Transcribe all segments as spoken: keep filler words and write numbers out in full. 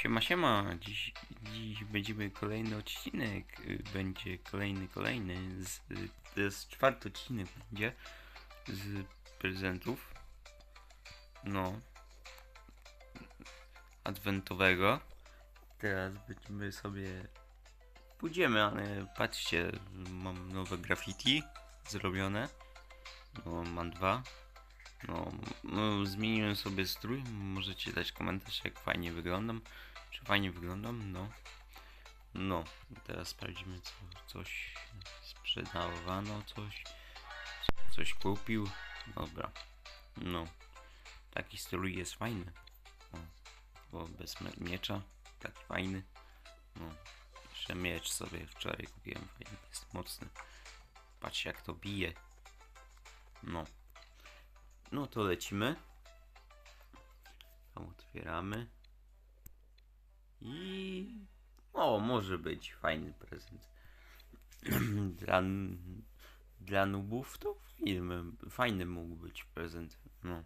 Siema, siema, dziś, dziś będziemy kolejny odcinek, y, będzie kolejny, kolejny, z, y, to jest czwarty odcinek będzie z prezentów, no, adwentowego. Teraz będziemy sobie, pójdziemy, ale patrzcie, mam nowe graffiti zrobione, no, mam dwa. No, no, zmieniłem sobie strój, możecie dać komentarz, jak fajnie wyglądam, czy fajnie wyglądam, no. No, teraz sprawdzimy, co coś sprzedawano, coś, coś kupił, dobra, no, taki strój jest fajny, o, bo bez miecza, taki fajny, no, jeszcze miecz sobie wczoraj kupiłem, fajny, jest mocny, patrzcie jak to bije, no. No to lecimy. Tam otwieramy. I... O, może być fajny prezent. dla, dla nubów to film, fajny mógł być prezent. No.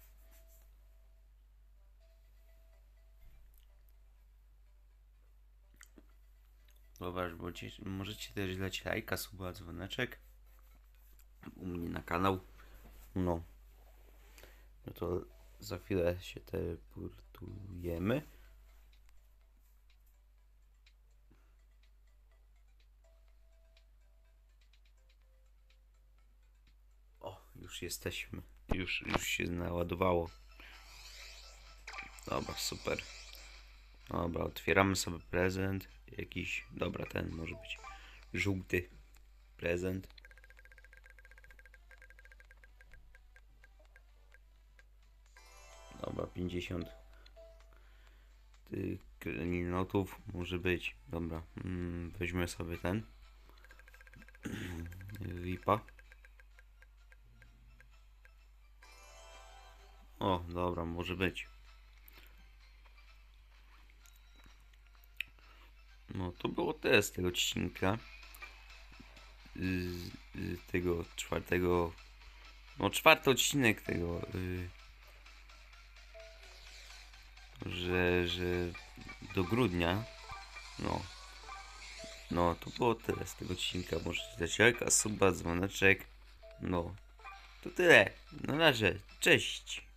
Zobacz, bo ci, możecie też dać lajka, suba, dzwoneczek. U mnie na kanał. No. No to za chwilę się teleportujemy. O, już jesteśmy. Już, już się naładowało. Dobra, super. Dobra, otwieramy sobie prezent. Jakiś, dobra, ten może być żółty prezent. Dobra, pięćdziesiąt tych klinotów może być. Dobra, mm, weźmy sobie ten V I P-a. O, dobra, może być. No, to było tyle z tego odcinka. Z, z tego czwartego. No, czwarty odcinek tego. Y, że, że do grudnia. No. No, to było tyle z tego odcinka. Możecie dać lajka, suba, dzwoneczek. No. To tyle. Na razie. Cześć.